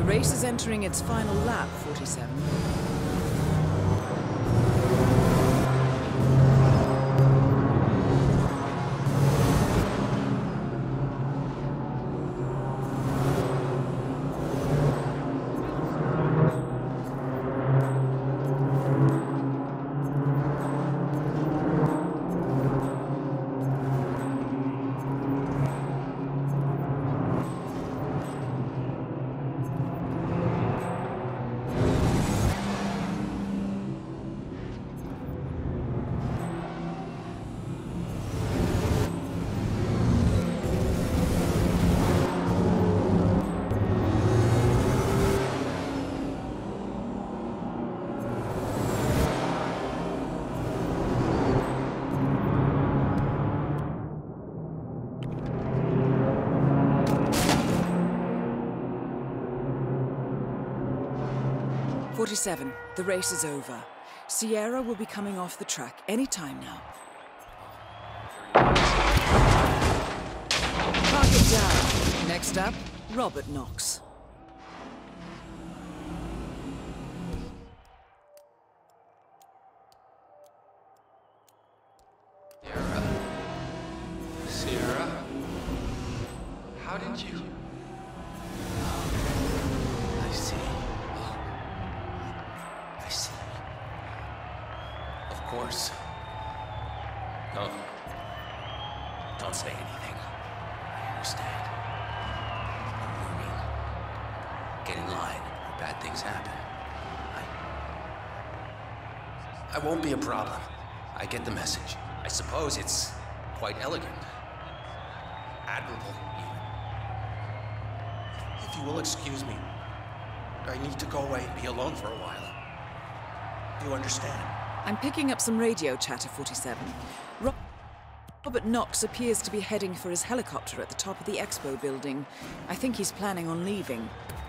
race is entering its final lap, 47. The race is over. Sierra will be coming off the track any time now. Park it down. Next up, Robert Knox. Sierra? How did you... I see. I see. Of course. Don't say anything. I understand. A warning. Get in line, or bad things happen. I won't be a problem. I get the message. I suppose it's quite elegant. Admirable, even. If you will excuse me, I need to go away and be alone for a while. You understand? I'm picking up some radio chatter, 47. Robert Knox appears to be heading for his helicopter at the top of the expo building. I think he's planning on leaving.